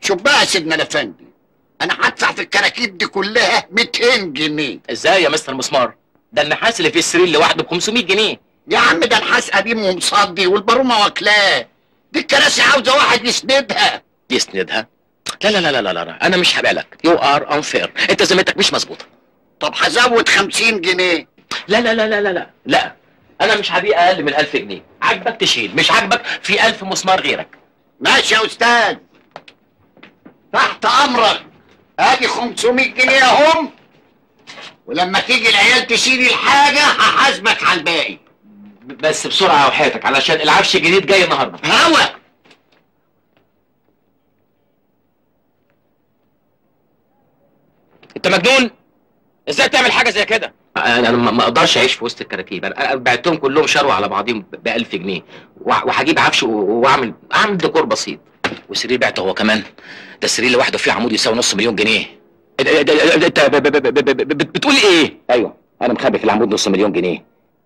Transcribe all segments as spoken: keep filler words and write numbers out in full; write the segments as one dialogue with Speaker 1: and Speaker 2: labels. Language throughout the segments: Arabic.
Speaker 1: شوف بقى يا سيدنا الافندي، انا هدفع في الكراكيب دي كلها مئتين جنيه.
Speaker 2: ازاي يا مستر مسمار؟ ده النحاس اللي في السرير لوحده ب خمسمية جنيه.
Speaker 1: يا عم ده نحاس قديم ومصدي والبارومه واكلاه. دي الكراسي عاوزه واحد يسندها.
Speaker 2: يسندها؟ لا لا لا لا لا لا، انا مش هبالك. يو ار انفير، انت ذمتك مش مظبوطه.
Speaker 1: طب هزود خمسين جنيه.
Speaker 2: لا لا لا لا لا لا لا، انا مش هبيع اقل من ألف جنيه. عاجبك تشيل، مش عاجبك في ألف مسمار غيرك.
Speaker 1: ماشي يا استاذ، تحت امرك. ادي خمسمية جنيه اهم، ولما تيجي العيال تشيل الحاجه هحاسبك على الباقي.
Speaker 2: بس بسرعه وحياتك علشان العفش الجديد جاي النهارده.
Speaker 1: هوا
Speaker 2: انت مجنون؟ ازاي تعمل حاجه زي كده؟ انا ما اقدرش اعيش في وسط الكراكيب. انا بعتهم كلهم شروا على بعضهم ب ألف جنيه، وهجيب عفش واعمل اعمل ديكور بسيط. والسرير بعته هو كمان. ده السرير لوحده فيه عمود يساوي نص مليون جنيه. انت بتقول ايه؟ ايوه انا مخبي في العمود نص مليون جنيه.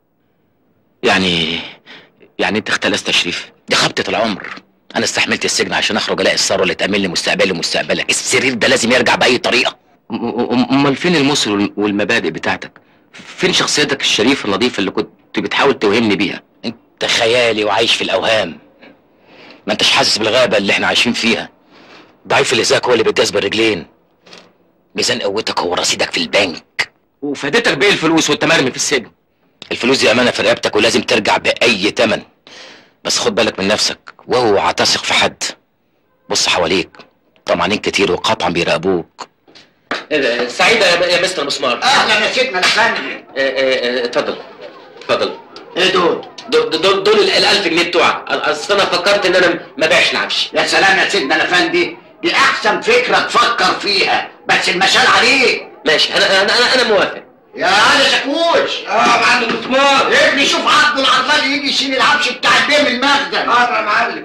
Speaker 2: يعني يعني انت اختلست تشريف؟ دي خبطه العمر. انا استحملت السجن عشان اخرج الاقي الثروه اللي تامن لي مستقبلي ومستقبلك. السرير ده لازم يرجع باي طريقه. امال فين المثل والمبادئ بتاعتك؟ فين شخصيتك الشريفه اللطيفه اللي كنت بتحاول توهمني بيها؟ انت خيالي وعايش في الاوهام. ما انتش حاسس بالغابه اللي احنا عايشين فيها. ضعيف اللساك هو اللي بيتجاذب الرجلين. ميزان قوتك هو رصيدك في البنك، وفادتك بايه الفلوس وانت مرمي في السجن؟ الفلوس دي امانه في رقبتك ولازم ترجع باي ثمن. بس خد بالك من نفسك واوعى تثق في حد. بص حواليك، طمعانين كتير وقطعا بيراقبوك. سعيدة يا مستر مسمار.
Speaker 1: اهلا يا سيدنا الافندي.
Speaker 2: اتفضل اتفضل.
Speaker 1: ايه دول؟
Speaker 2: دول دول, دول ال ألف جنيه بتوعك. اصل انا فكرت ان انا ما بيعش العفش.
Speaker 1: يا سلام يا سيدنا الافندي، دي احسن فكره تفكر فيها، بس المشال عليك.
Speaker 2: ماشي، انا انا انا, أنا موافق.
Speaker 1: يا انا شكوش.
Speaker 3: اه معلم مسمار.
Speaker 1: ابني شوف عبده العربالي يجي يشيل العفش بتاع البيه من المخزن.
Speaker 3: حاضر يا معلم.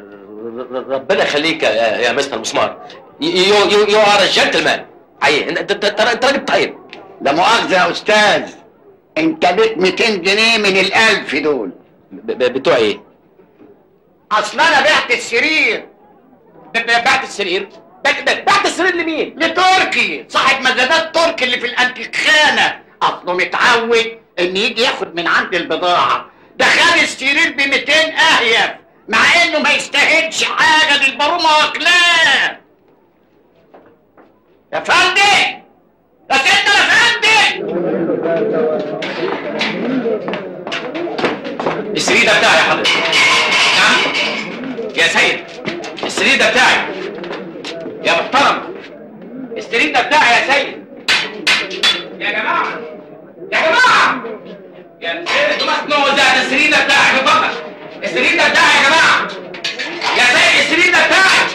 Speaker 2: ربنا يخليك يا, يا مستر مسمار. يو يو يو ار جنتلمان. حقيقي انت انت راجل طيب.
Speaker 1: لا مؤاخذه يا استاذ، انت ليك مئتين جنيه من الألف دول.
Speaker 2: بتوع ايه؟
Speaker 1: اصل انا بعت السرير.
Speaker 2: بعت السرير؟ بعت السرير لمين؟
Speaker 1: لتركي، صاحب مزادات تركي اللي في الانتيخانه. اصله متعود ان يجي ياخد من عند البضاعه. ده خد السرير ب مئتين اهيف، مع انه ما يستاهلش حاجه، دي البارومه واكلاه. يا فندم يا سيدنا يا فندم،
Speaker 2: السرير ده بتاعي يا حضرتك. نعم يا سيد، السرير ده بتاعي يا محترم. السرير ده بتاعي يا سيد. يا جماعه يا جماعه يا سيد مخنوق. ده السرير ده بتاعي بفضل. السرير ده بتاعي يا جماعه. يا سيد السرير ده بتاعي.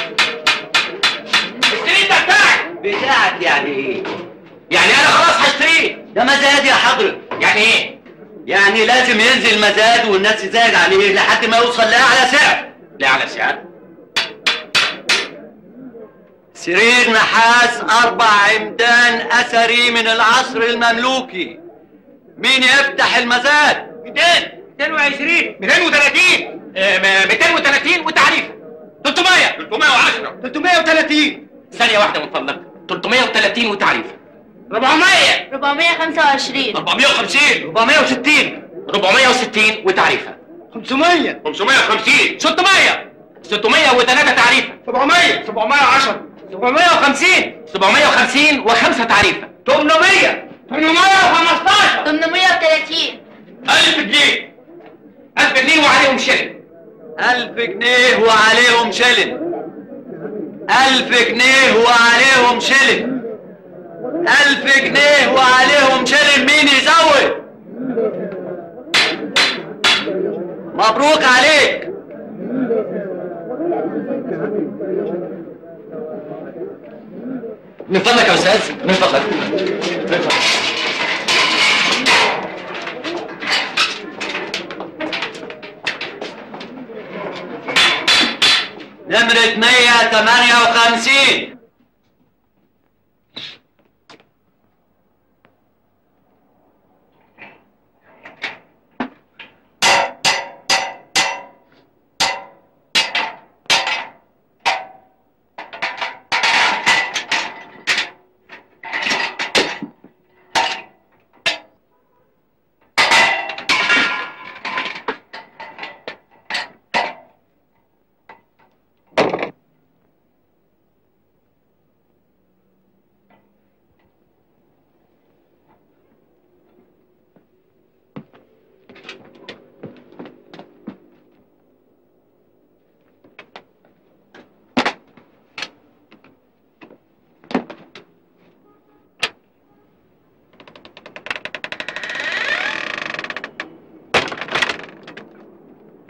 Speaker 2: السرير ده بتاعي.
Speaker 4: بتاعك يعني ايه؟
Speaker 2: يعني انا خلاص هشتريه.
Speaker 4: ده مزاد يا حضرتك.
Speaker 2: يعني ايه؟
Speaker 4: يعني لازم ينزل مزاد والناس تزايد عليه لحد ما يوصل لأعلى سعر.
Speaker 2: لأعلى سعر؟
Speaker 4: سرير نحاس أربع عمدان أثري من العصر المملوكي. مين يفتح المزاد؟
Speaker 2: مئتين مئتين وعشرين مئتين وثلاثين مئتين وثلاثين وتعريفه ثلاثمية ثلاثمية وعشرة ثلاثمية وثلاثين. ثانية واحدة من فضلك. ثلاثمية وثلاثين وتعريفه. أربعمية
Speaker 5: أربعمية وخمسة وعشرين
Speaker 2: أربعمية وخمسين أربعمية وستين أربعمية وستين وتعريفه.
Speaker 3: خمسمية
Speaker 2: خمسمية وخمسين ستمية ستمية وثلاثة تعريفه.
Speaker 3: سبعمية سبعمية وعشرة
Speaker 2: سبعمية وخمسين سبعمية وخمسين وخمسة تعريفه. ثمانمية ثمانمية وخمستاشر
Speaker 5: ثمانمية وثلاثين
Speaker 2: ألف جنيه ألف جنيه وعليهم شلن.
Speaker 4: ألف جنيه وعليهم شلن. ألف جنيه وعليهم شلن. ألف جنيه وعليهم شلن. مين يزود؟ مبروك عليك.
Speaker 2: من فضلك يا أستاذ، من فضلك من فضلك.
Speaker 4: نمرة مية تمانية وخمسين.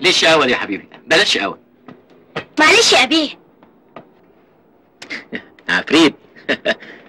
Speaker 2: دي الشقاوة دي يا حبيبي، بلاش شقاوة.
Speaker 5: معلش يا أبيه.
Speaker 2: عفريت